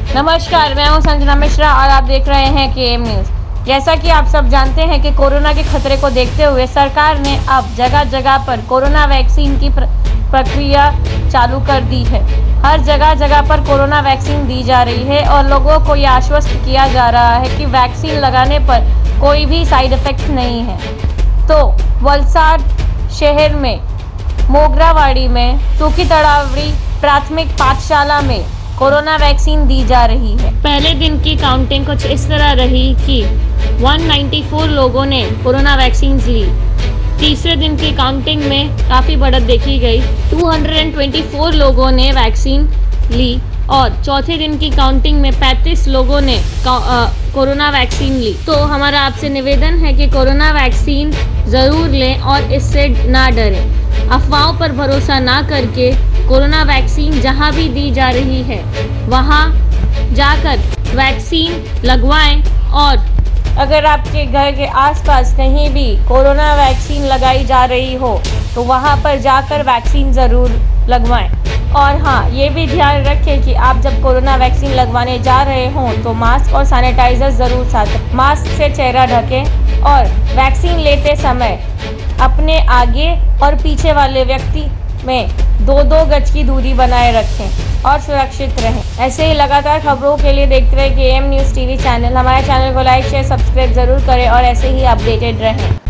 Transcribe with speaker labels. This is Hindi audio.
Speaker 1: नमस्कार, मैं हूं संजना मिश्रा और आप देख रहे हैं केएम न्यूज़। जैसा कि आप सब जानते हैं कि कोरोना के खतरे को देखते हुए सरकार ने अब जगह जगह पर कोरोना वैक्सीन की प्रक्रिया चालू कर दी है। हर जगह जगह पर कोरोना वैक्सीन दी जा रही है और लोगों को ये आश्वस्त किया जा रहा है कि वैक्सीन लगाने पर कोई भी साइड इफ़ेक्ट नहीं है। तो वलसाड शहर में मोगरावाड़ी में सूखी तड़ावड़ी प्राथमिक पाठशाला में कोरोना वैक्सीन दी जा रही है। पहले दिन की काउंटिंग कुछ इस तरह रही कि 194 लोगों ने कोरोना वैक्सीन ली। तीसरे दिन की काउंटिंग में काफ़ी बढ़त देखी गई, 224 लोगों ने वैक्सीन ली और चौथे दिन की काउंटिंग में 35 लोगों ने कोरोना वैक्सीन ली। तो हमारा आपसे निवेदन है कि कोरोना वैक्सीन ज़रूर लें और इससे ना डरें। अफवाहों पर भरोसा ना करके कोरोना वैक्सीन जहां भी दी जा रही है वहां जाकर वैक्सीन लगवाएं और अगर आपके घर के आसपास कहीं भी कोरोना वैक्सीन लगाई जा रही हो तो वहां पर जाकर वैक्सीन ज़रूर लगवाएं। और हाँ, ये भी ध्यान रखें कि आप जब कोरोना वैक्सीन लगवाने जा रहे हों तो मास्क और सैनिटाइज़र ज़रूर साथ रखें। मास्क से चेहरा ढकें और वैक्सीन लेते समय अपने आगे और पीछे वाले व्यक्ति में 2-2 गज की दूरी बनाए रखें और सुरक्षित रहें। ऐसे ही लगातार खबरों के लिए देखते रहिए केएम न्यूज़ टीवी चैनल। हमारे चैनल को लाइक शेयर सब्सक्राइब ज़रूर करें और ऐसे ही अपडेटेड रहें।